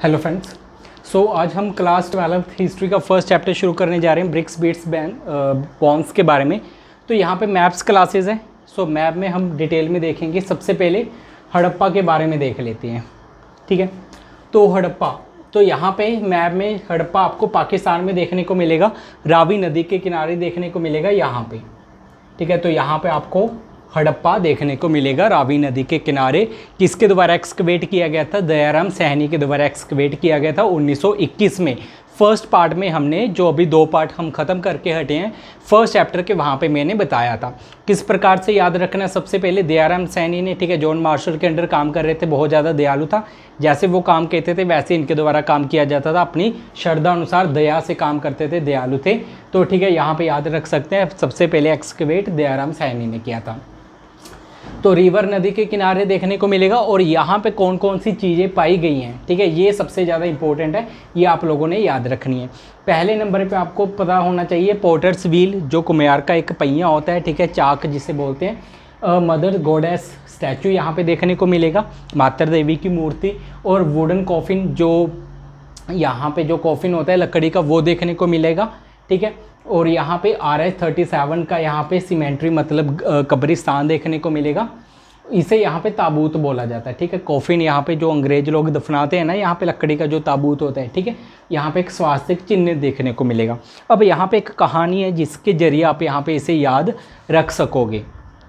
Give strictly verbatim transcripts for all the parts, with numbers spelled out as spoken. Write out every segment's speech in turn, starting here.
Hello friends, so आज हम class twelfth history का फर्स्ट चैप्टर शुरू करने जा रहे हैं ब्रिक्स बीट्स बैन बॉन्ड्स के बारे में। तो यहाँ पे मैप्स क्लासेस हैं। सो मैप में हम डिटेल में देखेंगे। सबसे पहले हड़प्पा के बारे में देख लेते हैं, ठीक है। तो हड़प्पा, तो यहाँ पे मैप में हड़प्पा आपको पाकिस्तान में देखने को मिलेगा, रावी नदी के किनारे देखने को मिलेगा यहाँ पे, ठीक है। तो यहाँ पे आपको हड़प्पा देखने को मिलेगा रावी नदी के किनारे। किसके द्वारा एक्सकवेट किया गया था? दयाराम सैनी के द्वारा एक्सकवेट किया गया था उन्नीस सौ इक्कीस में। फर्स्ट पार्ट में हमने जो अभी दो पार्ट हम ख़त्म करके हटे हैं फर्स्ट चैप्टर के, वहाँ पे मैंने बताया था किस प्रकार से याद रखना। सबसे पहले दयाराम सैनी ने, ठीक है, जॉन मार्शल के अंडर काम कर रहे थे, बहुत ज़्यादा दयालु था। जैसे वो काम कहते थे वैसे इनके द्वारा काम किया जाता था, अपनी श्रद्धा अनुसार दया से काम करते थे, दयालु थे। तो ठीक है, यहाँ पर याद रख सकते हैं सबसे पहले एक्सकवेट दयाराम सैनी ने किया था। तो रिवर नदी के किनारे देखने को मिलेगा और यहाँ पे कौन कौन सी चीज़ें पाई गई हैं, ठीक है, ये सबसे ज़्यादा इंपॉर्टेंट है, ये आप लोगों ने याद रखनी है। पहले नंबर पे आपको पता होना चाहिए पोर्टर्स व्हील, जो कुम्हार का एक पहिया होता है, ठीक है, चाक जिसे बोलते हैं। मदर गॉडेस स्टैचू यहाँ पे देखने को मिलेगा, माता देवी की मूर्ति, और वुडन कॉफिन, जो यहाँ पे जो कॉफिन होता है लकड़ी का, वो देखने को मिलेगा, ठीक है। और यहाँ पे आर एस थर्टी सेवन का यहाँ पे सीमेंट्री मतलब कब्रिस्तान देखने को मिलेगा। इसे यहाँ पे ताबूत बोला जाता है, ठीक है। कॉफिन यहाँ पे जो अंग्रेज लोग दफनाते हैं ना, यहाँ पे लकड़ी का जो ताबूत होता है, ठीक है। यहाँ पे एक स्वास्तिक चिन्ह देखने को मिलेगा। अब यहाँ पे एक कहानी है जिसके जरिए आप यहाँ पे इसे याद रख सकोगे।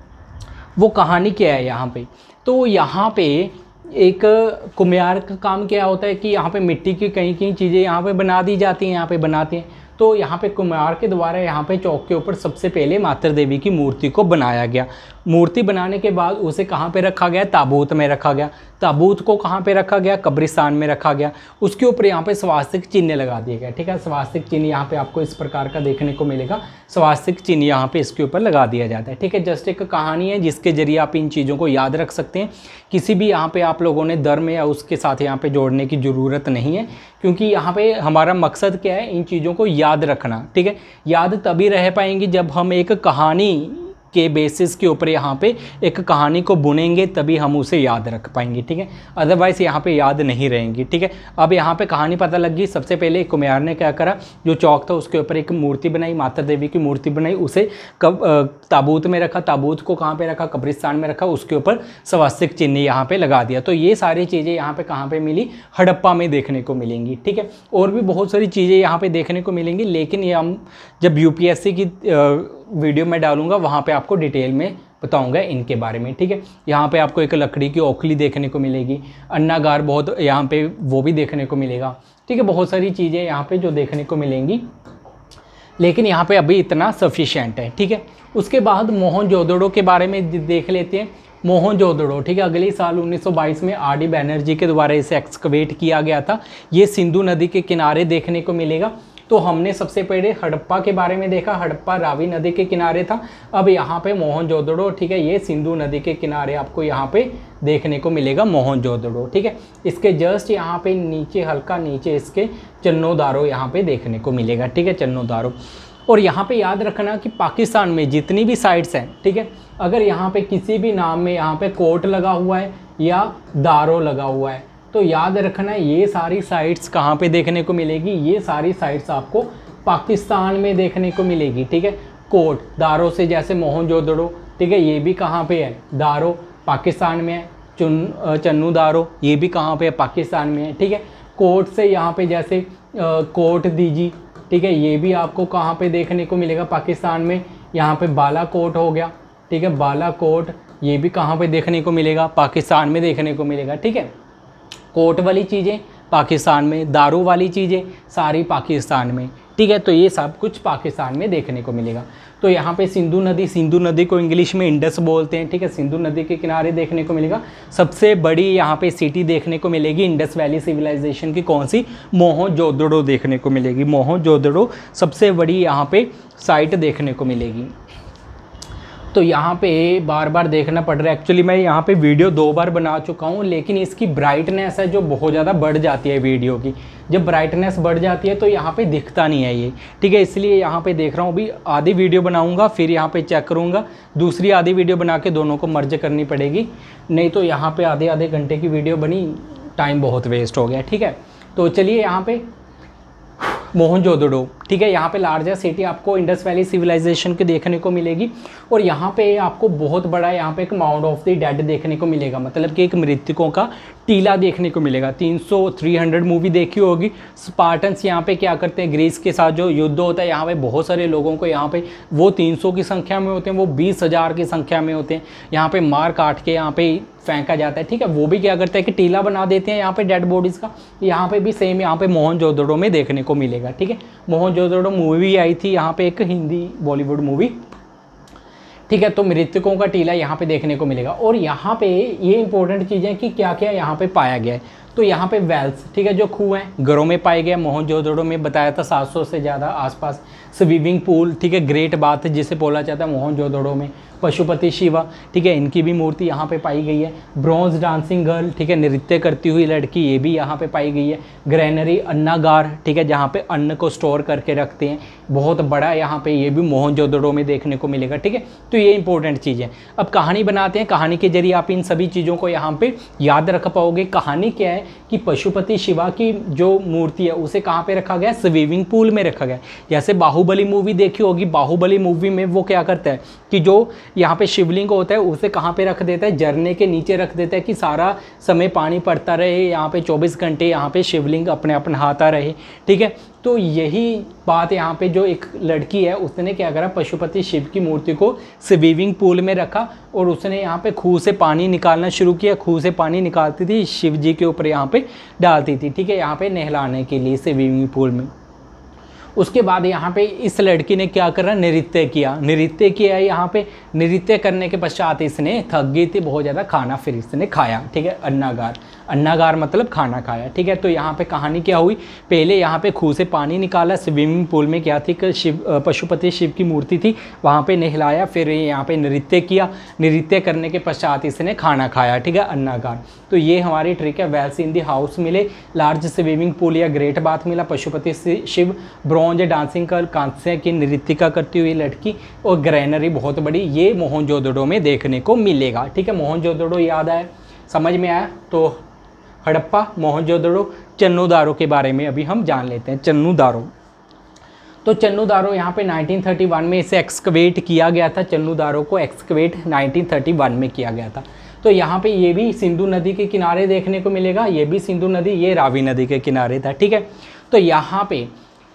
वो कहानी क्या है यहाँ पे? तो यहाँ पे एक कुम्हार का काम क्या होता है कि यहाँ पे मिट्टी की कई कई चीज़ें यहाँ पे बना दी जाती हैं, यहाँ पे बनाते हैं। तो यहाँ पे कुम्हार के द्वारा यहाँ पे चौक के ऊपर सबसे पहले माता देवी की मूर्ति को बनाया गया। मूर्ति बनाने के बाद उसे कहाँ पे रखा गया? ताबूत में रखा गया। ताबूत को कहाँ पे रखा गया? कब्रिस्तान में रखा गया। उसके ऊपर यहाँ पे स्वास्तिक चिन्ह लगा दिया गया, ठीक है। स्वास्तिक चिन्ह यहाँ पे आपको इस प्रकार का देखने को मिलेगा। स्वास्तिक चिन्ह यहाँ पे इसके ऊपर लगा दिया जाता है, ठीक है। जस्ट एक कहानी है जिसके जरिए आप इन चीज़ों को याद रख सकते हैं। किसी भी यहाँ पे आप लोगों ने धर्म या उसके साथ यहाँ पे जोड़ने की ज़रूरत नहीं है, क्योंकि यहाँ पे हमारा मकसद क्या है? इन चीज़ों को याद रखना, ठीक है। याद तभी रह पाएंगी जब हम एक कहानी के बेसिस के ऊपर यहाँ पे एक कहानी को बुनेंगे, तभी हम उसे याद रख पाएंगे, ठीक है। अदरवाइज़ यहाँ पे याद नहीं रहेंगी, ठीक है। अब यहाँ पे कहानी पता लग गई। सबसे पहले कुम्हार ने क्या करा, जो चौक था उसके ऊपर एक मूर्ति बनाई, माता देवी की मूर्ति बनाई, उसे कब ताबूत में रखा। ताबूत को कहाँ पे रखा? कब्रिस्तान में रखा। उसके ऊपर स्वास्तिक चिन्ह यहाँ पे लगा दिया। तो ये सारी चीज़ें यहाँ पे कहाँ पे मिली? हड़प्पा में देखने को मिलेंगी, ठीक है। और भी बहुत सारी चीज़ें यहाँ पे देखने को मिलेंगी, लेकिन ये हम जब यूपीएससी की वीडियो में डालूंगा वहाँ पे आपको डिटेल में बताऊंगा इनके बारे में, ठीक है। यहाँ पे आपको एक लकड़ी की ओखली देखने को मिलेगी, अन्नागार बहुत यहाँ पे वो भी देखने को मिलेगा, ठीक है। बहुत सारी चीज़ें यहाँ पे जो देखने को मिलेंगी, लेकिन यहाँ पे अभी इतना सफिशिएंट है, ठीक है। उसके बाद मोहनजोदड़ो के बारे में देख लेते हैं। मोहनजोदड़ो, ठीक है, अगले साल उन्नीस सौ बाईस में आर डी बैनर्जी के द्वारा इसे एक्सकवेट किया गया था। ये सिंधु नदी के किनारे देखने को मिलेगा। तो हमने सबसे पहले हड़प्पा के बारे में देखा, हड़प्पा रावी नदी के किनारे था। अब यहाँ पे मोहनजोदड़ो, ठीक है, ये सिंधु नदी के किनारे आपको यहाँ पे देखने को मिलेगा मोहनजोदड़ो, ठीक है। इसके जस्ट यहाँ पे नीचे, हल्का नीचे इसके चन्नोदारो यहाँ पे देखने को मिलेगा, ठीक है, चन्नोदारो। और यहाँ पे याद रखना कि पाकिस्तान में जितनी भी साइट्स हैं, ठीक है, अगर यहाँ पे किसी भी नाम में यहाँ पे कोट लगा हुआ है या दारो लगा हुआ है, तो याद रखना ये सारी साइट्स कहाँ पे देखने को मिलेगी? ये सारी साइट्स आपको पाकिस्तान में देखने को मिलेगी, ठीक है। कोट, दारो से जैसे मोहनजोदड़ो, ठीक है, ये भी कहाँ पे है? दारो पाकिस्तान में है। चुन चन्नू दारो, ये भी कहाँ पे है? पाकिस्तान में है, ठीक है। कोट से यहाँ पे जैसे कोट दीजी, ठीक है, ये भी आपको कहाँ पे देखने को मिलेगा? पाकिस्तान में। यहाँ पे बालाकोट हो गया, ठीक है, बालाकोट, ये भी कहाँ पे देखने को मिलेगा? पाकिस्तान में देखने को मिलेगा, ठीक है। कोट वाली चीज़ें पाकिस्तान में, दारू वाली चीज़ें सारी पाकिस्तान में, ठीक है। तो ये सब कुछ पाकिस्तान में देखने को मिलेगा। तो यहाँ पे सिंधु नदी, सिंधु नदी को इंग्लिश में इंडस बोलते हैं, ठीक है, सिंधु नदी के किनारे देखने को मिलेगा। सबसे बड़ी यहाँ पे सिटी देखने को मिलेगी इंडस वैली सिविलाइजेशन की, कौन सी? मोहनजोदड़ो देखने को मिलेगी। मोहनजोदड़ो सबसे बड़ी यहाँ पे साइट देखने को मिलेगी। तो यहाँ पे बार बार देखना पड़ रहा है। एक्चुअली मैं यहाँ पे वीडियो दो बार बना चुका हूँ, लेकिन इसकी ब्राइटनेस है जो बहुत ज़्यादा बढ़ जाती है वीडियो की। जब ब्राइटनेस बढ़ जाती है तो यहाँ पे दिखता नहीं है ये, ठीक है। इसलिए यहाँ पे देख रहा हूँ, अभी आधी वीडियो बनाऊँगा, फिर यहाँ पे चेक करूँगा, दूसरी आधी वीडियो बना के दोनों को मर्ज करनी पड़ेगी, नहीं तो यहाँ पर आधे आधे घंटे की वीडियो बनी, टाइम बहुत वेस्ट हो गया, ठीक है। तो चलिए यहाँ पे मोहनजोदड़ो, ठीक है, यहाँ पे लार्जेस्ट सिटी आपको इंडस वैली सिविलाइजेशन के देखने को मिलेगी। और यहाँ पे आपको बहुत बड़ा यहाँ पे एक माउंड ऑफ द डेड देखने को मिलेगा, मतलब कि एक मृतकों का टीला देखने को मिलेगा। तीन सौ थ्री हंड्रेड मूवी देखी होगी। स्पार्टन्स यहाँ पे क्या करते हैं, ग्रीस के साथ जो युद्ध होता है, यहाँ पे बहुत सारे लोगों को यहाँ पे वो तीन सौ की संख्या में होते हैं, वो बीस हज़ार की संख्या में होते हैं, यहाँ पे मार काट के यहाँ पे फेंका जाता है, ठीक है। वो भी क्या करते हैं कि टीला बना देते हैं यहाँ पे डेड बॉडीज़ का। यहाँ पे भी सेम यहाँ पे मोहनजोदड़ो में देखने को मिलेगा, ठीक है। मोहनजोदड़ो मूवी आई थी यहाँ पे, एक हिंदी बॉलीवुड मूवी, ठीक है। तो मृतकों का टीला यहाँ पे देखने को मिलेगा। और यहाँ पे ये इंपॉर्टेंट चीज़ें कि क्या क्या यहाँ पे पाया गया है। तो यहाँ पे वेल्स, ठीक है, जो कुएं हैं घरों में पाए गए। मोहनजोदड़ो में बताया था सात सौ से ज़्यादा आसपास स्विमिंग पूल, ठीक है, ग्रेट बाथ जिसे बोला जाता है मोहनजोदड़ो में। पशुपति शिवा, ठीक है, इनकी भी मूर्ति यहाँ पे पाई गई है। ब्रॉन्ज डांसिंग गर्ल, ठीक है, नृत्य करती हुई लड़की, ये भी यहाँ पे पाई गई है। ग्रैनरी अन्नागार, ठीक है, जहाँ पे अन्न को स्टोर करके रखते हैं, बहुत बड़ा यहाँ पे ये भी मोहनजोदड़ो में देखने को मिलेगा, ठीक है। तो ये इंपॉर्टेंट चीज़ है। अब कहानी बनाते हैं, कहानी के जरिए आप इन सभी चीज़ों को यहाँ पे याद रख पाओगे। कहानी क्या है कि पशुपति शिवा की जो मूर्ति है उसे कहाँ पे रखा गया, स्विमिंग पूल में रखा गया। जैसे बाहुबली मूवी देखी होगी, बाहुबली मूवी में वो क्या करता है कि जो यहाँ पे शिवलिंग होता है उसे कहाँ पे रख देता है, झरने के नीचे रख देता है कि सारा समय पानी पड़ता रहे, यहाँ पे चौबीस घंटे यहाँ पे शिवलिंग अपने आप नहाता रहे, ठीक है। तो यही बात यहाँ पे जो एक लड़की है उसने क्या करा, पशुपति शिव की मूर्ति को स्विमिंग पूल में रखा और उसने यहाँ पे खूह से पानी निकालना शुरू किया। खूह से पानी निकालती थी, शिव जी के ऊपर यहाँ पे डालती थी, ठीक है, यहाँ पे नहलाने के लिए स्विमिंग पूल में। उसके बाद यहाँ पे इस लड़की ने क्या करा, नृत्य किया। नृत्य किया यहाँ पे, नृत्य करने के पश्चात इसने थक गई थी बहुत ज़्यादा, खाना फिर इसने खाया, ठीक है। अन्नागार, अन्नागार मतलब खाना खाया, ठीक है। तो यहाँ पे कहानी क्या हुई, पहले यहाँ पे खूह से पानी निकाला, स्विमिंग पूल में क्या थी कि शिव पशुपति शिव की मूर्ति थी, वहाँ पे नहलाया, फिर यहाँ पे नृत्य किया। नृत्य करने के पश्चात इसने खाना खाया, ठीक है, अन्नागार। तो ये हमारी ट्रिक है। वेल्स इन दी हाउस मिले, लार्ज स्विमिंग पूल या ग्रेट बाथ मिला, पशुपति शिव, ब्रॉन्ज डांसिंग कर, कांस्य की नृत्यिका करती हुई लड़की, और ग्रैनरी बहुत बड़ी, ये मोहनजोदड़ो में देखने को मिलेगा, ठीक है। मोहनजोदड़ो याद आया, समझ में आया। तो हड़प्पा, मोहनजोदड़ो, चन्नूदारो के बारे में अभी हम जान लेते हैं। चन्नूदारो, तो चन्नूदारो यहाँ पे नाइनटीन थर्टी वन में इसे एक्सकवेट किया गया था। चन्नूदारो को एक्सकवेट नाइनटीन थर्टी वन में किया गया था। तो यहाँ पे ये भी सिंधु नदी के किनारे देखने को मिलेगा, ये भी सिंधु नदी, ये रावी नदी के किनारे था, ठीक है। तो यहाँ पे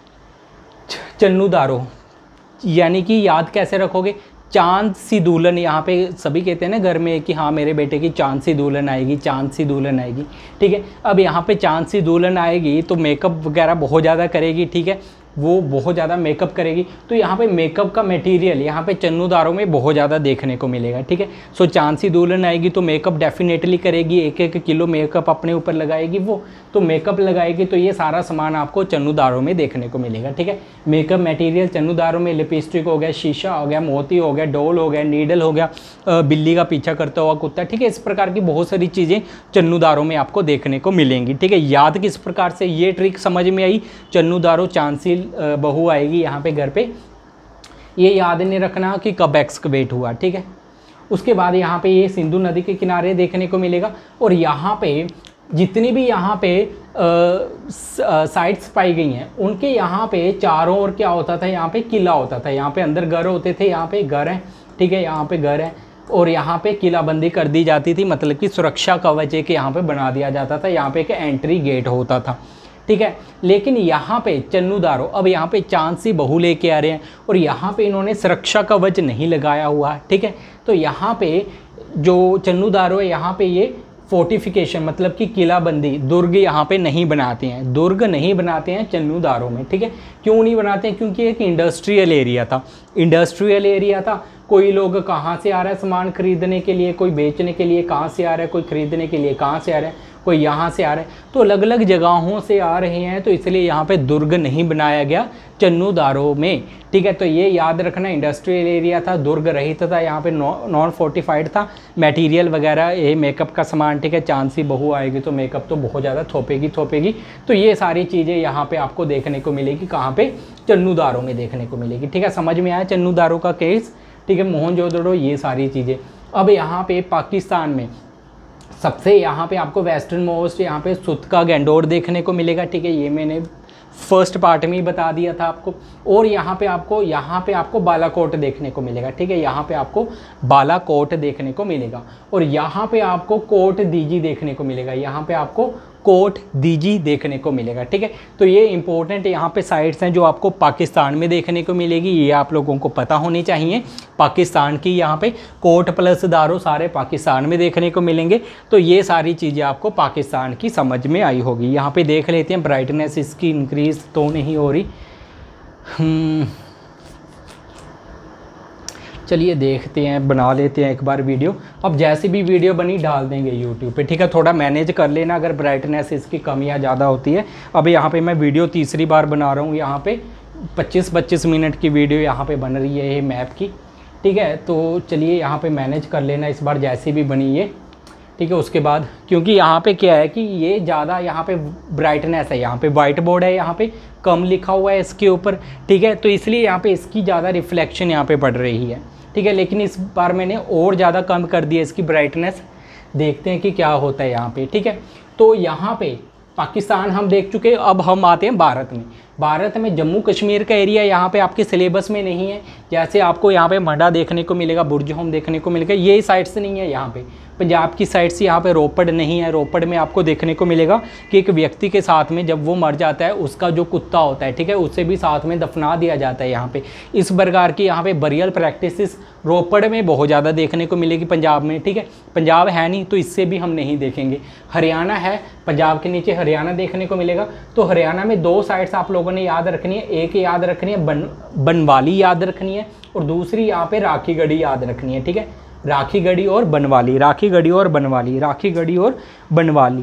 चन्नूदारो यानी कि याद कैसे रखोगे, चांद सी दुल्हन, यहाँ पे सभी कहते हैं ना घर में कि हाँ मेरे बेटे की चांद सी दुल्हन आएगी, चांद सी दुल्हन आएगी, ठीक है। अब यहाँ पे चांद सी दुल्हन आएगी तो मेकअप वगैरह बहुत ज़्यादा करेगी, ठीक है, वो बहुत ज़्यादा मेकअप करेगी। तो यहाँ पे मेकअप का मटेरियल यहाँ पे चन्नूदारो में बहुत ज़्यादा देखने को मिलेगा, ठीक है। सो चांद सी दुल्हन आएगी तो मेकअप डेफिनेटली करेगी, एक एक किलो मेकअप अपने ऊपर लगाएगी वो, तो मेकअप लगाएगी। तो ये सारा सामान आपको चन्नूदारो में देखने को मिलेगा, ठीक है। मेकअप मटेरियल चन्नूदारो में लिपस्टिक हो गया, शीशा हो गया, मोती हो गया, डोल हो गया, नीडल हो गया, बिल्ली का पीछा करता हुआ कुत्ता, ठीक है। इस प्रकार की बहुत सारी चीज़ें चन्नूदारो में आपको देखने को मिलेंगी, ठीक है। याद किस प्रकार से, ये ट्रिक समझ में आई, चन्नूदारो चांद सी बहू आएगी यहाँ पे घर पे, ये याद नहीं रखना कि कब एक्सकवेट हुआ, ठीक है। उसके बाद यहाँ पे ये सिंधु नदी के किनारे देखने को मिलेगा। और यहाँ पे जितनी भी यहाँ पे साइट्स पाई गई हैं उनके यहाँ पे चारों ओर क्या होता था, यहाँ पे किला होता था, यहाँ पे अंदर घर होते थे, यहाँ पे घर है, ठीक है, यहाँ पे घर है, और यहाँ पे किलाबंदी कर दी जाती थी, मतलब कि सुरक्षा कवच एक यहाँ पे बना दिया जाता था, यहाँ पे एक एंट्री गेट होता था, ठीक है। लेकिन यहाँ पे चन्नूदारो अब यहाँ पे चांद सी बहू लेके आ रहे हैं और यहाँ पे इन्होंने सुरक्षा कवच नहीं लगाया हुआ है, ठीक है। तो यहाँ पे जो चन्नूदारो है यहाँ पे ये फोर्टिफिकेशन मतलब कि किलाबंदी, दुर्ग यहाँ पे नहीं बनाते हैं, दुर्ग नहीं बनाते हैं चन्नूदारो में, ठीक है। क्यों नहीं बनाते हैं, क्योंकि एक इंडस्ट्रियल एरिया था, इंडस्ट्रियल एरिया था। कोई लोग कहाँ से आ रहा है सामान खरीदने के लिए, कोई बेचने के लिए कहाँ से आ रहा है, कोई खरीदने के लिए कहाँ से आ रहा है, कोई यहाँ से आ रहा है, तो अलग अलग जगहों से आ रहे हैं, तो इसलिए यहाँ पे दुर्ग नहीं बनाया गया चन्नूदारो में, ठीक है। तो ये याद रखना, इंडस्ट्रियल एरिया था, दुर्ग रहित था, यहाँ पे नॉन फोर्टिफाइड था, मटेरियल वगैरह ये मेकअप का सामान, ठीक है। चांद सी बहू आएगी तो मेकअप तो बहुत ज़्यादा थोपेगी थोपेगी तो ये सारी चीज़ें यहाँ पे आपको देखने को मिलेगी, कहाँ पे, चन्नूदारो में देखने को मिलेगी, ठीक है। समझ में आया चन्नूदारो का केस, ठीक है। मोहनजोदड़ो, ये सारी चीज़ें। अब यहाँ पे पाकिस्तान में सबसे यहाँ पे आपको वेस्टर्न मोस्ट यहाँ पे सुत का गैंडोर देखने को मिलेगा, ठीक है, ये मैंने फर्स्ट पार्ट में ही बता दिया था आपको। और यहाँ पे आपको यहाँ पे आपको बालाकोट देखने को मिलेगा, ठीक है, यहाँ पे आपको बालाकोट देखने को मिलेगा। और यहाँ पे आपको कोट दीजी देखने को मिलेगा, यहाँ पे आपको कोट दीजी देखने को मिलेगा, ठीक है। तो ये इंपॉर्टेंट यहाँ पे साइट्स हैं जो आपको पाकिस्तान में देखने को मिलेगी, ये आप लोगों को पता होनी चाहिए। पाकिस्तान की यहाँ पे कोट प्लस दारो सारे पाकिस्तान में देखने को मिलेंगे। तो ये सारी चीज़ें आपको पाकिस्तान की समझ में आई होगी। यहाँ पे देख लेते हैं, ब्राइटनेस इसकी इंक्रीज़ तो नहीं हो रही। चलिए देखते हैं, बना लेते हैं एक बार वीडियो। अब जैसी भी वीडियो बनी डाल देंगे यूट्यूब पे, ठीक है। थोड़ा मैनेज कर लेना अगर ब्राइटनेस इसकी कम या ज़्यादा होती है। अब यहाँ पे मैं वीडियो तीसरी बार बना रहा हूँ, यहाँ पे पच्चीस पच्चीस मिनट की वीडियो यहाँ पे बन रही है ये मैप की, ठीक है। तो चलिए यहाँ पे मैनेज कर लेना इस बार जैसी भी बनी ये, ठीक है। उसके बाद क्योंकि यहाँ पे क्या है कि ये ज़्यादा यहाँ पे ब्राइटनेस है, यहाँ पे वाइट बोर्ड है, यहाँ पे कम लिखा हुआ है इसके ऊपर, ठीक है। तो इसलिए यहाँ पे इसकी ज़्यादा रिफ्लेक्शन यहाँ पे पड़ रही है, ठीक है। लेकिन इस बार मैंने और ज़्यादा कम कर दिया इसकी ब्राइटनेस, देखते हैं कि क्या होता है यहाँ पे, ठीक है। तो यहाँ पे पाकिस्तान हम देख चुके, अब हम आते हैं भारत में। भारत में जम्मू कश्मीर का एरिया यहाँ पे आपके सिलेबस में नहीं है। जैसे आपको यहाँ पे मडा देखने को मिलेगा, बुर्ज होम देखने को मिलेगा, ये साइड्स नहीं है। यहाँ पे पंजाब की साइड से यहाँ पे रोपड़ नहीं है। रोपड़ में आपको देखने को मिलेगा कि एक व्यक्ति के साथ में जब वो मर जाता है उसका जो कुत्ता होता है, ठीक है, उसे भी साथ में दफना दिया जाता है यहाँ पे। इस प्रकार की यहाँ पे बरियल प्रैक्टिसेस रोपड़ में बहुत ज़्यादा देखने को मिलेगी, पंजाब में, ठीक है। पंजाब है नहीं तो इससे भी हम नहीं देखेंगे। हरियाणा है, पंजाब के नीचे हरियाणा देखने को मिलेगा। तो हरियाणा में दो साइड्स आप लोगों ने याद रखनी है, एक याद रखनी है बन बनवाली याद रखनी है, और दूसरी यहाँ पे राखीगढ़ी याद रखनी है, ठीक है। राखीगढ़ी और बनवाली, राखीगढ़ी और बनवाली, राखीगढ़ी और बनवाली,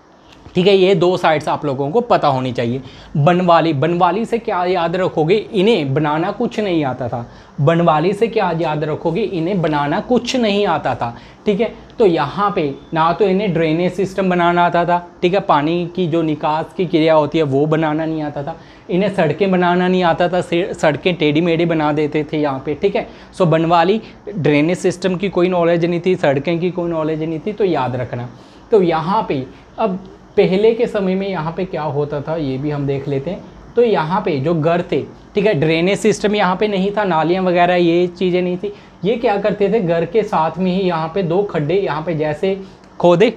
ठीक है। ये दो साइड्स आप लोगों को पता होनी चाहिए। बनवाली, बनवाली से क्या याद रखोगे, इन्हें बनाना कुछ नहीं आता था। बनवाली से क्या याद रखोगे, इन्हें बनाना कुछ नहीं आता था, ठीक है। तो यहाँ पे ना तो इन्हें ड्रेनेज सिस्टम बनाना आता था, ठीक है, पानी की जो निकास की क्रिया होती है वो बनाना नहीं आता था। इन्हें सड़कें बनाना नहीं आता था, सड़कें टेढ़ी मेढ़ी बना देते थे यहाँ पे, ठीक है। सो बनवाली ड्रेनेज सिस्टम की कोई नॉलेज नहीं थी, सड़कें की कोई नॉलेज नहीं थी, तो याद रखना। तो यहाँ पे अब पहले के समय में यहाँ पे क्या होता था ये भी हम देख लेते हैं। तो यहाँ पे जो घर थे, ठीक है, ड्रेनेज सिस्टम यहाँ पे नहीं था, नालियाँ वगैरह ये चीज़ें नहीं थी। ये क्या करते थे, घर के साथ में ही यहाँ पे दो खड्डे यहाँ पे जैसे खोदे,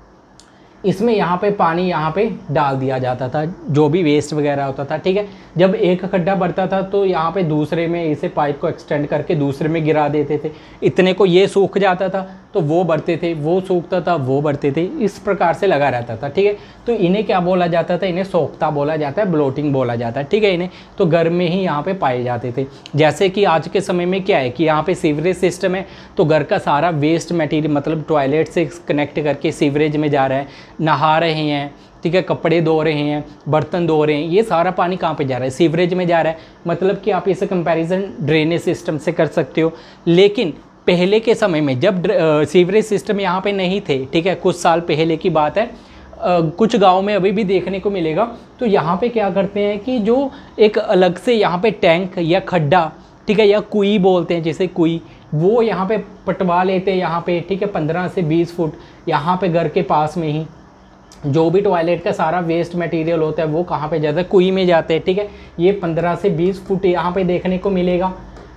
इसमें यहाँ पे पानी यहाँ पे डाल दिया जाता था, जो भी वेस्ट वगैरह होता था, ठीक है। जब एक खड्डा बढ़ता था तो यहाँ पे दूसरे में इसे पाइप को एक्सटेंड करके दूसरे में गिरा देते थे। इतने को ये सूख जाता था तो वो बढ़ते थे, वो सूखता था वो बढ़ते थे, इस प्रकार से लगा रहता था, ठीक है। तो इन्हें क्या बोला जाता था, इन्हें सोख्ता बोला जाता है, ब्लोटिंग बोला जाता है, ठीक है। इन्हें तो घर में ही यहाँ पे पाए जाते थे। जैसे कि आज के समय में क्या है कि यहाँ पे सीवरेज सिस्टम है, तो घर का सारा वेस्ट मटेरियल मतलब टॉयलेट से कनेक्ट करके सीवरेज में जा रहा है, नहा रहे हैं, ठीक है, कपड़े धो रहे हैं, बर्तन धो रहे हैं, ये सारा पानी कहाँ पे जा रहा है, सीवरेज में जा रहा है। मतलब कि आप इसे कंपैरिजन ड्रेनेज सिस्टम से कर सकते हो। लेकिन पहले के समय में जब सीवरेज सिस्टम यहाँ पे नहीं थे, ठीक है, कुछ साल पहले की बात है, आ, कुछ गांव में अभी भी देखने को मिलेगा। तो यहाँ पे क्या करते हैं कि जो एक अलग से यहाँ पे टैंक या खड्डा, ठीक है, या कुई बोलते हैं जैसे कुई, वो यहाँ पे पटवा लेते हैं यहाँ पे, ठीक है, पंद्रह से बीस फुट यहाँ पे घर के पास में ही जो भी टॉयलेट का सारा वेस्ट मटेरियल होता है वो कहाँ पे जाता है, कुई में जाते हैं, ठीक है। ये पंद्रह से बीस फुट यहाँ पे देखने को मिलेगा।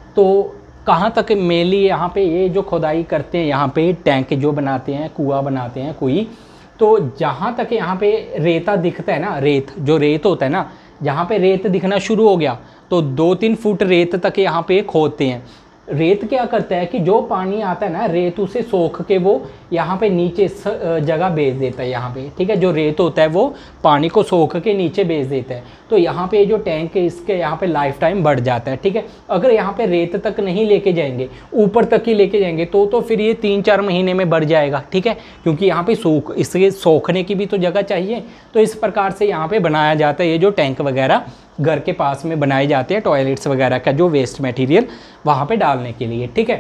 तो कहाँ तक मेनली यहाँ पे ये जो खुदाई करते हैं यहाँ पे टैंक जो बनाते हैं, कुआं बनाते हैं, कुई, तो जहाँ तक यहाँ पे रेता दिखता है ना, रेत जो रेत होता है ना, जहाँ पे रेत दिखना शुरू हो गया तो दो तीन फुट रेत तक यहाँ पे खोदते हैं। रेत क्या करता है कि जो पानी आता है ना, रेत उसे सोख के वो यहाँ पे नीचे जगह भेज देता है यहाँ पे, ठीक है। जो रेत होता है वो पानी को सोख के नीचे भेज देता है। तो यहाँ पे जो टैंक है इसके यहाँ पे लाइफ टाइम बढ़ जाता है, ठीक है। अगर यहाँ पे रेत तक नहीं लेके जाएंगे, ऊपर तक ही लेके जाएंगे तो तो फिर ये तीन चार महीने में बढ़ जाएगा, ठीक है, क्योंकि यहाँ पे सूख इसके सोखने की भी तो जगह चाहिए। तो इस प्रकार से यहाँ पे बनाया जाता है ये जो टैंक वगैरह घर के पास में बनाए जाते हैं, टॉयलेट्स वगैरह का जो वेस्ट मटेरियल वहाँ पे डालने के लिए, ठीक है।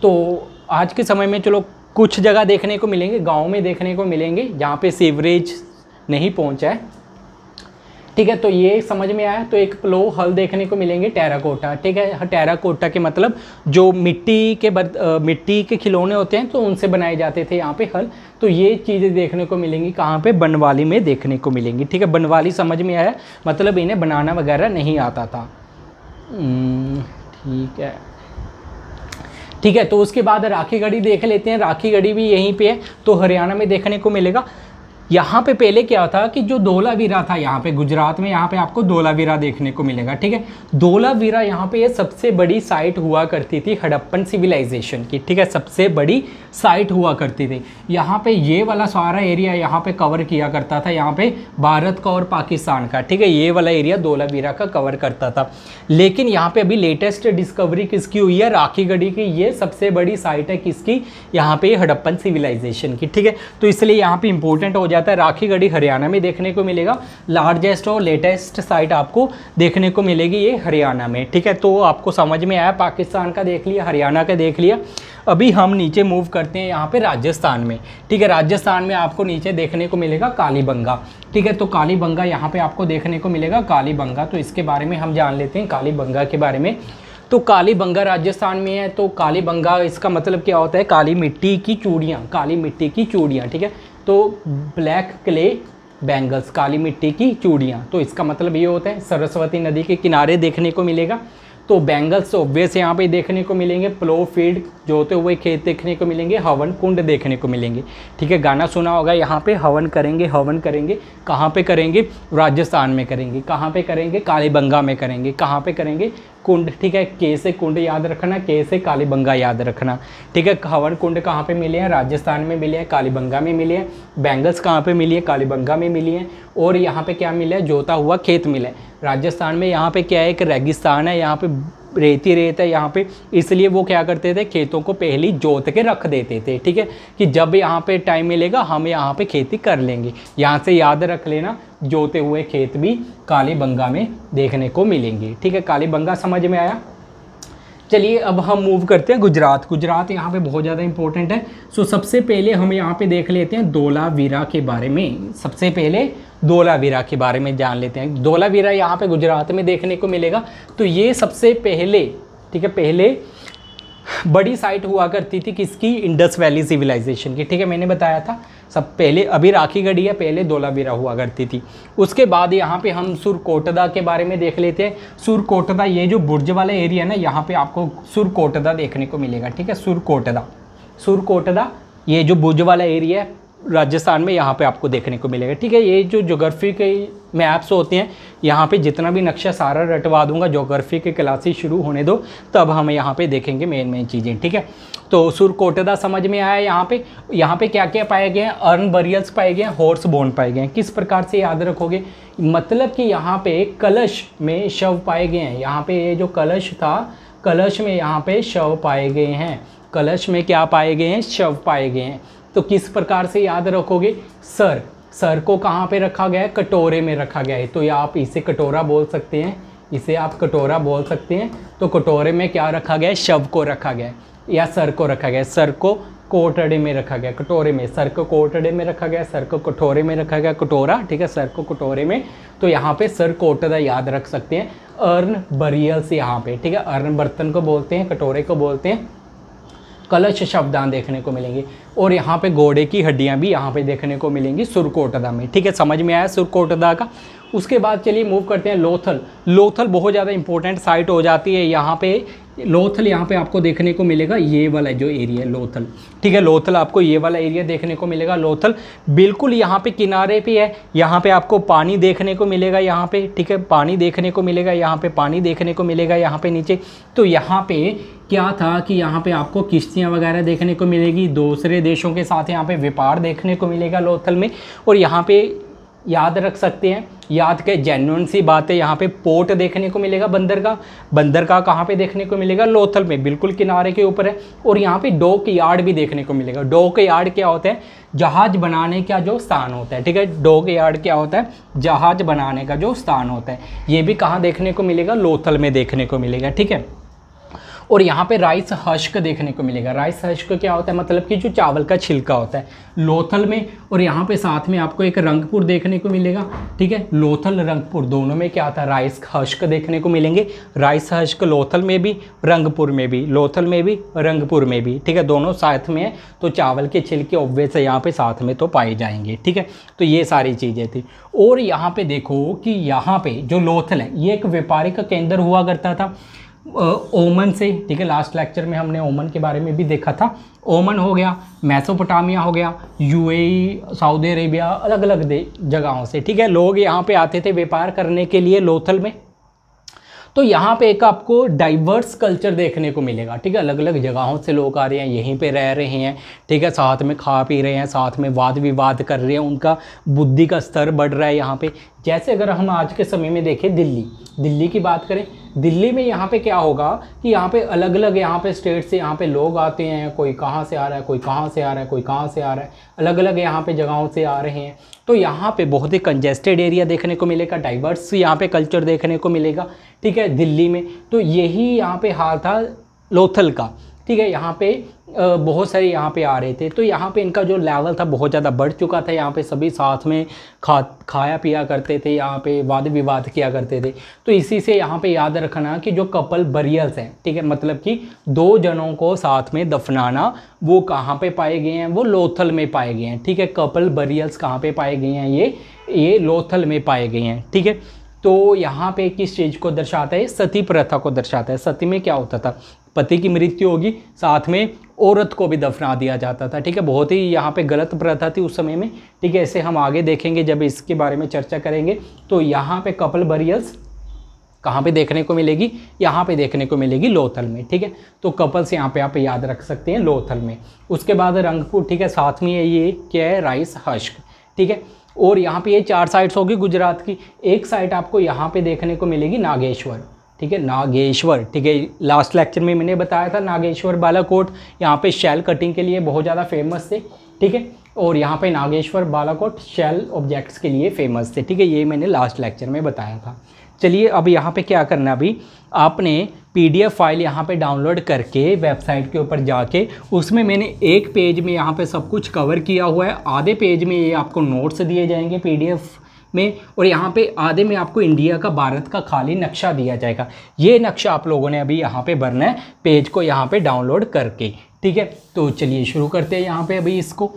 तो आज के समय में चलो कुछ जगह देखने को मिलेंगे, गांव में देखने को मिलेंगे जहाँ पे सीवरेज नहीं पहुँचा है, ठीक है। तो ये समझ में आया। तो एक प्लो हल देखने को मिलेंगे टेराकोटा, ठीक है। टेराकोटा के मतलब जो मिट्टी के बद मिट्टी के खिलौने होते हैं तो उनसे बनाए जाते थे यहाँ पे हल। तो ये चीज़ें देखने को मिलेंगी कहाँ पे, बनवाली में देखने को मिलेंगी, ठीक है। बनवाली समझ में आया, मतलब इन्हें बनाना वगैरह नहीं आता था, ठीक है, ठीक है। तो उसके बाद राखी गढ़ी देख लेते हैं। राखी गढ़ी भी यहीं पे है, तो हरियाणा में देखने को मिलेगा। यहाँ पे पहले क्या था कि जो धोलावीरा था, यहाँ पे गुजरात में यहाँ पे आपको धोलावीरा देखने को मिलेगा, ठीक है। धोलावीरा यहाँ पे ये सबसे बड़ी साइट हुआ करती थी हड़प्पन सिविलाइजेशन की, ठीक है, सबसे बड़ी साइट हुआ करती थी। यहाँ पे ये वाला सारा एरिया यहाँ पे कवर किया करता था, यहाँ पे भारत का और पाकिस्तान का, ठीक है, ये वाला एरिया धोलावीरा का कवर करता था। लेकिन यहाँ पे अभी लेटेस्ट डिस्कवरी किसकी हुई है, राखी गढ़ी की। ये सबसे बड़ी साइट है किसकी, यहाँ पे हड़प्पन सिविलाइजेशन की, ठीक है। तो इसलिए यहाँ पे इंपॉर्टेंट हो जाता है। राखी गढ़ी हरियाणा में देखने को मिलेगा। लार्जेस्ट और लेटेस्ट साइट आपको देखने को मिलेगी ये हरियाणा में, ठीक है। तो आपको समझ में आया, पाकिस्तान का देख लिया, हरियाणा का देख लिया। अभी हम नीचे मूव करते हैं यहाँ पे राजस्थान में, ठीक है। राजस्थान में आपको नीचे देखने को मिलेगा कालीबंगा, ठीक है। तो कालीबंगा यहाँ पे आपको देखने को मिलेगा, कालीबंगा। तो इसके बारे में हम जान लेते हैं कालीबंगा के बारे में। तो कालीबंगा राजस्थान में है। तो कालीबंगा इसका मतलब क्या होता है, काली मिट्टी की चूड़ियाँ, काली मिट्टी की चूड़ियाँ, ठीक है। तो ब्लैक क्ले बैंगल्स, काली मिट्टी की चूड़ियाँ, तो इसका मतलब ये होता है सरस्वती नदी के किनारे देखने को मिलेगा। तो बैंगल्स ऑब्वियस यहाँ पे देखने को मिलेंगे। प्लो फील्ड जोते हुए खेत देखने को मिलेंगे। हवन कुंड देखने को मिलेंगे, ठीक है। गाना सुना होगा, यहाँ पे हवन करेंगे, हवन करेंगे। कहाँ पे करेंगे, राजस्थान में करेंगे। कहाँ पे करेंगे, कालीबंगा में करेंगे। कहाँ पे करेंगे, कुंड, ठीक है। के से कुंड याद रखना, के से कालीबंगा याद रखना, ठीक है। हवन कुंड कहाँ पे मिले हैं, राजस्थान में मिले हैं, कालीबंगा में मिले हैं। बैंगल्स कहाँ पे मिली है, कालीबंगा में मिली हैं। और यहाँ पे क्या मिला है, जोता हुआ खेत मिला है राजस्थान में। यहाँ पे क्या है, एक रेगिस्तान है, यहाँ पे रेती रेत है यहाँ पे, इसलिए वो क्या करते थे, खेतों को पहली जोत के रख देते थे, ठीक है, कि जब यहाँ पे टाइम मिलेगा हम यहाँ पे खेती कर लेंगे। यहाँ से याद रख लेना, जोते हुए खेत भी कालीबंगा में देखने को मिलेंगे, ठीक है। कालीबंगा समझ में आया। चलिए अब हम मूव करते हैं गुजरात। गुजरात यहाँ पे बहुत ज़्यादा इंपॉर्टेंट है। सो सबसे पहले हम यहाँ पे देख लेते हैं धोलावीरा के बारे में। सबसे पहले धोलावीरा के बारे में जान लेते हैं। धोलावीरा यहाँ पे गुजरात में देखने को मिलेगा। तो ये सबसे पहले, ठीक है, पहले बड़ी साइट हुआ करती थी किसकी, इंडस वैली सिविलाइजेशन की, ठीक है। मैंने बताया था सब पहले, अभी राखी गढ़ी है, पहले धोलावीरा हुआ करती थी। उसके बाद यहाँ पे हम सुरकोटदा के बारे में देख लेते हैं। सुरकोटदा, ये जो बुर्ज वाला एरिया है ना, यहाँ पे आपको सुरकोटदा देखने को मिलेगा, ठीक है। सुरकोटदा, सुरकोटदा ये जो बुर्ज वाला एरिया है राजस्थान में, यहाँ पे आपको देखने को मिलेगा, ठीक है। ये जो ज्योग्राफी के मैप्स होते हैं, यहाँ पे जितना भी नक्शा सारा रटवा दूंगा, ज्योग्राफी के क्लासेस शुरू होने दो, तब हम यहाँ पे देखेंगे मेन मेन चीज़ें, ठीक है। तो सुरकोटदा समझ में आया। यहाँ पे यहाँ पे क्या क्या पाए गए हैं, अर्न बरियल्स पाए गए हैं, हॉर्स बोन पाए गए हैं। किस प्रकार से याद रखोगे, मतलब कि यहाँ पे कलश में शव पाए गए हैं। यहाँ पे ये जो कलश था, कलश में यहाँ पे शव पाए गए हैं। कलश में क्या पाए गए हैं, शव पाए गए हैं। तो किस प्रकार से याद रखोगे, सर, सर को कहाँ पे रखा गया है, कटोरे में रखा गया है। तो या आप इसे कटोरा बोल सकते हैं, इसे आप कटोरा बोल सकते हैं। तो कटोरे में क्या रखा गया है, शव को रखा गया है, या सर को रखा गया है। सर को कोटड़े में रखा गया, कटोरे में, सर को कोटड़े में रखा गया, सर को कटोरे में रखा गया, कटोरा, ठीक है, सर को कटोरे में। तो यहाँ पे सर कोटड़ा याद रख सकते हैं। अर्न बरियल्स यहाँ पे, ठीक है, अर्न बर्तन को बोलते हैं, कटोरे को बोलते हैं। कलश शब्दान देखने को मिलेंगे। और यहाँ पे घोड़े की हड्डियाँ भी यहाँ पे देखने को मिलेंगी सुरकोटदा में, ठीक है। समझ में आया सुरकोटदा का। उसके बाद चलिए मूव करते हैं लोथल। लोथल बहुत ज़्यादा इंपॉर्टेंट साइट हो जाती है यहाँ पे। लोथल यहाँ पे आपको देखने को मिलेगा, ये वाला जो एरिया है लोथल, ठीक है। लोथल आपको ये वाला एरिया देखने को मिलेगा। लोथल बिल्कुल यहाँ पे किनारे पे है। यहाँ पे आपको पानी देखने को मिलेगा, यहाँ पे, ठीक है, पानी देखने को मिलेगा, यहाँ पे पानी देखने को मिलेगा, यहाँ पे नीचे। तो यहाँ पे क्या था कि यहाँ पे आपको किश्तियाँ वगैरह देखने को मिलेगी, दूसरे देशों के साथ यहाँ पे व्यापार देखने को मिलेगा लोथल में। और यहाँ पे याद रख सकते हैं, याद के जेन्युइन सी बात है, यहाँ पे पोर्ट देखने को मिलेगा बंदरगाह। बंदरगाह कहाँ पे देखने को मिलेगा, लोथल में, बिल्कुल किनारे के ऊपर है। और यहाँ पे डॉक यार्ड भी देखने को मिलेगा। डॉक यार्ड क्या होता है, जहाज बनाने का जो स्थान होता है, ठीक है। डॉक यार्ड क्या होता है, जहाज बनाने का जो स्थान होता है। ये भी कहाँ देखने को मिलेगा, लोथल में देखने को मिलेगा, ठीक है। और यहाँ पे राइस हश्क देखने को मिलेगा। राइस हश्क क्या होता है, मतलब कि जो चावल का छिलका होता है लोथल में, और यहाँ पे साथ में आपको एक रंगपुर देखने को मिलेगा, ठीक है। लोथल रंगपुर दोनों में क्या आता है, राइस हश्क देखने को मिलेंगे। राइस हश्क लोथल में भी, रंगपुर में भी, लोथल में भी, रंगपुर में भी, ठीक है, दोनों साथ में है। तो चावल के छिलके ऑब्वियस है यहाँ पे साथ में तो पाए जाएंगे, ठीक है। तो ये सारी चीज़ें थी। और यहाँ पे देखो कि यहाँ पे जो लोथल है ये एक व्यापारिक केंद्र हुआ करता था ओमन से, ठीक है। लास्ट लेक्चर में हमने ओमन के बारे में भी देखा था। ओमन हो गया, मेसोपोटामिया हो गया, यूएई, सऊदी अरेबिया, अलग अलग जगहों से, ठीक है, लोग यहाँ पे आते थे व्यापार करने के लिए लोथल में। तो यहाँ पे एक आपको डाइवर्स कल्चर देखने को मिलेगा, ठीक है। अलग अलग जगहों से लोग आ रहे हैं, यहीं पे रह रहे हैं, ठीक है, साथ में खा पी रहे हैं, साथ में वाद विवाद कर रहे हैं, उनका बुद्धि का स्तर बढ़ रहा है यहाँ पे। जैसे अगर हम आज के समय में देखें दिल्ली दिल्ली की बात करें, दिल्ली में यहाँ पे क्या होगा कि यहाँ पे अलग अलग यहाँ पे स्टेट से यहाँ पे लोग आते हैं, कोई कहाँ से आ रहा है, कोई कहाँ से आ रहा है, कोई कहाँ से आ रहा है, अलग अलग यहाँ पे जगहों से आ रहे हैं। तो यहाँ पे बहुत ही कंजेस्टेड एरिया देखने को मिलेगा, डाइवर्स यहाँ पे कल्चर देखने को मिलेगा, ठीक है, दिल्ली में। तो यही यहाँ पे हाल था लोथल का, ठीक है। यहाँ पे बहुत सारे यहाँ पे आ रहे थे, तो यहाँ पे इनका जो लेवल था बहुत ज़्यादा बढ़ चुका था। यहाँ पे सभी साथ में खा खाया पिया करते थे, यहाँ पे वाद विवाद किया करते थे। तो इसी से यहाँ पे याद रखना कि जो कपल बरियल्स हैं, ठीक है, मतलब कि दो जनों को साथ में दफनाना, वो कहाँ पे पाए गए हैं, वो लोथल में पाए गए हैं, ठीक है। कपल बरियल्स कहाँ पे पाए गए हैं, ये ये लोथल में पाए गए हैं, ठीक है। तो यहाँ पे किस चीज़ को दर्शाता है, सती प्रथा को दर्शाता है। सती में क्या होता था, पति की मृत्यु होगी, साथ में औरत को भी दफना दिया जाता था, ठीक है। बहुत ही यहाँ पे गलत प्रथा थी उस समय में, ठीक है। इसे हम आगे देखेंगे जब इसके बारे में चर्चा करेंगे। तो यहाँ पे कपल बरियल्स कहाँ पे देखने को मिलेगी, यहाँ पे देखने को मिलेगी लोथल में, ठीक है। तो कपल्स यहाँ पे आप याद रख सकते हैं लोथल में। उसके बाद रंगपुर, ठीक है, साथ में ये क्या है, राइस हश्क, ठीक है। और यहाँ पे ये चार साइट्स होगी गुजरात की। एक साइट आपको यहाँ पे देखने को मिलेगी नागेश्वर, ठीक है, नागेश्वर, ठीक है। लास्ट लेक्चर में मैंने बताया था नागेश्वर बालाकोट यहाँ पे शेल कटिंग के लिए बहुत ज़्यादा फेमस थे, ठीक है। और यहाँ पे नागेश्वर बालाकोट शेल ऑब्जेक्ट्स के लिए फेमस थे, ठीक है। ये मैंने लास्ट लेक्चर में बताया था। चलिए अब यहाँ पे क्या करना, अभी आपने पीडीएफ फाइल यहाँ पे डाउनलोड करके वेबसाइट के ऊपर जाके, उसमें मैंने एक पेज में यहाँ पे सब कुछ कवर किया हुआ है, आधे पेज में ये आपको नोट्स दिए जाएंगे पीडीएफ में, और यहाँ पे आधे में आपको इंडिया का, भारत का खाली नक्शा दिया जाएगा। ये नक्शा आप लोगों ने अभी यहाँ पे भरना है पेज को यहाँ पे डाउनलोड करके, ठीक है। तो चलिए शुरू करते हैं यहाँ पे अभी इसको।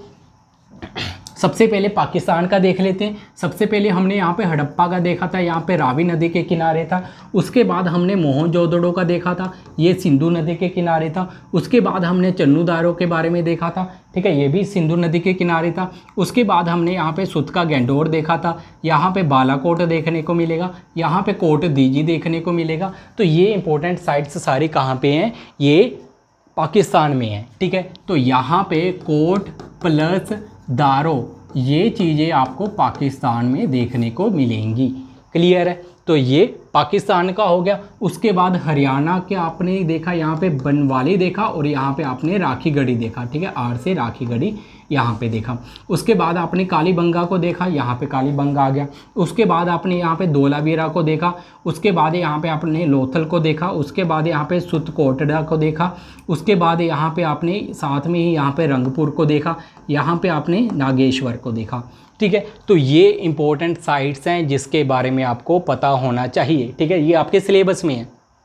सबसे पहले पाकिस्तान का देख लेते हैं। सबसे पहले हमने यहाँ पे हड़प्पा का देखा था, यहाँ पे रावी नदी के किनारे था। उसके बाद हमने मोहनजोदड़ो का देखा था, ये सिंधु नदी के किनारे था। उसके बाद हमने चन्नूदारो के बारे में देखा था, ठीक है, ये भी सिंधु नदी के किनारे था। उसके बाद हमने यहाँ पे सुत का गैंडोर देखा था, यहाँ पे बालाकोट देखने को मिलेगा, यहाँ पे कोट दीजी देखने को मिलेगा। तो ये इंपॉर्टेंट साइट्स सारी कहाँ पे हैं, ये पाकिस्तान में है, ठीक है। तो यहाँ पे कोट प्लस दारो ये चीज़ें आपको पाकिस्तान में देखने को मिलेंगी, क्लियर है। तो ये पाकिस्तान का हो गया। उसके बाद हरियाणा के आपने देखा, यहाँ पे बनवाली देखा, और यहाँ पे आपने राखीगढ़ी देखा, ठीक है, आर से राखीगढ़ी यहाँ पे देखा। उसके बाद आपने कालीबंगा को देखा, यहाँ पे कालीबंगा आ गया। उसके बाद आपने यहाँ पे धोलावीरा को देखा। उसके बाद यहाँ पे आपने लोथल को देखा। उसके बाद यहाँ पे सुतकोटड़ा को देखा। उसके बाद यहाँ पे आपने साथ में ही यहाँ पे रंगपुर को देखा। यहाँ पे आपने नागेश्वर को देखा, ठीक है। तो ये इंपॉर्टेंट साइट्स हैं जिसके बारे में आपको पता होना चाहिए, ठीक है। ये आपके सिलेबस में है,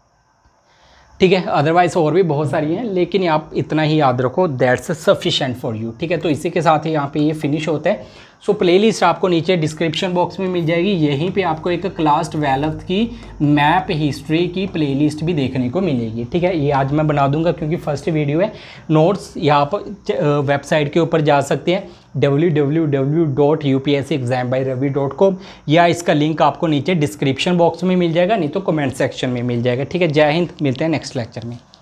ठीक है। अदरवाइज और भी बहुत सारी हैं, लेकिन आप इतना ही याद रखो, दैट्स सफिशेंट फॉर यू, ठीक है। तो इसी के साथ ही यहाँ पे ये फिनिश होता है। सो प्लेलिस्ट आपको नीचे डिस्क्रिप्शन बॉक्स में मिल जाएगी। यहीं पे आपको एक क्लास ट्वेल्थ की मैप हिस्ट्री की प्लेलिस्ट भी देखने को मिलेगी, ठीक है। ये आज मैं बना दूंगा क्योंकि फर्स्ट वीडियो है। नोट्स यहाँ पर वेबसाइट के ऊपर जा सकते हैं W W W dot U P S C exam by Ravi dot com, या इसका लिंक आपको नीचे डिस्क्रिप्शन बॉक्स में मिल जाएगा, नहीं तो कमेंट सेक्शन में मिल जाएगा, ठीक है। जय हिंद, मिलते हैं नेक्स्ट लेक्चर में।